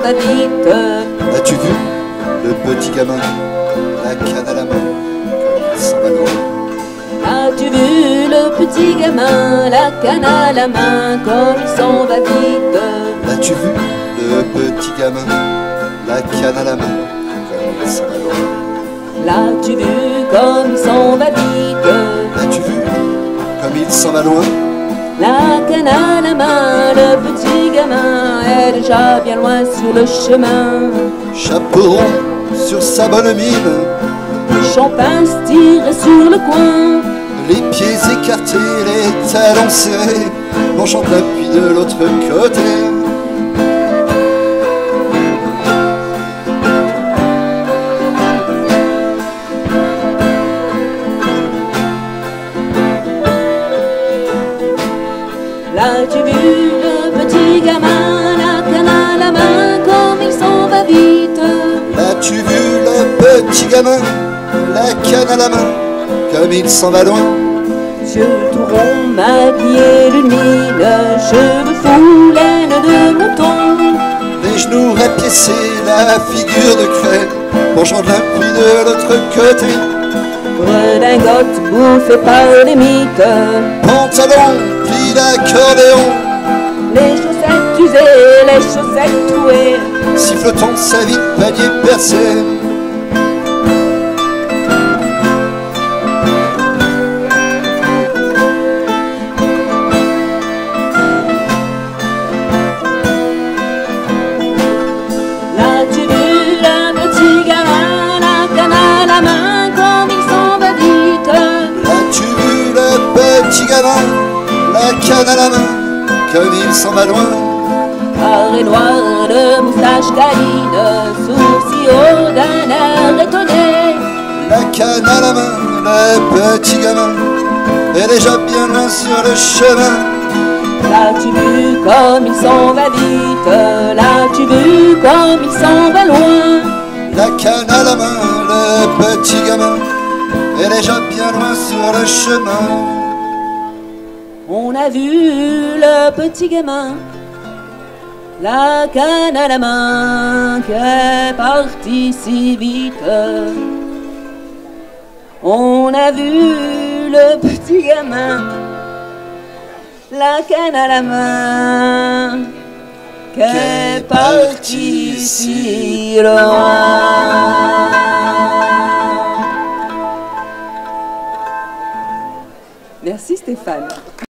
va vite. As-tu vu le petit gamin, la canne à la main, comme il s'en va loin? As-tu vu le petit gamin, la canne à la main, comme il s'en va vite? As-tu vu le petit gamin, la canne à la main, comme il s'en va loin? L'as-tu vu comme il s'en va vite? As-tu vu comme il s'en va loin? La canne à la main, le petit gamin est déjà bien loin sur le chemin. Chapeau rond sur sa bonne mine, Champagne tiré sur le coin, les pieds écartés, les talons serrés, on chante l'appui de l'autre côté. L'as-tu vu le petit gamin, la canne à la main, comme il s'en va vite? As-tu vu le petit gamin, la canne à la main, comme il s'en va loin? Yeux tout ronds, maquillés d'une mine, cheveux fous, laine de mouton. Les genoux rapiécés, la figure de craie, penchant de l'appui de l'autre côté. Redingote bouffée par les mythes, Pantalon, pli d'accordéon, les chaussettes usées, les chaussettes trouées. sifflotant sa vie de panier percé. L'as-tu vu le petit gamin, la canne à la main, comme il s'en va vite? As-tu vu le petit gamin, la canne à la main, comme il s'en va loin? Carré noir de moustache câline, sourcils hauts d'un air étonné. La canne à la main, le petit gamin est déjà bien loin sur le chemin. L'as-tu vu comme il s'en va vite? L'as-tu vu comme il s'en va loin? La canne à la main, le petit gamin est déjà bien loin sur le chemin. On a vu le petit gamin, la canne à la main, qui est parti si vite. On a vu le petit gamin, la canne à la main, qui est parti si loin. Merci Stéphane.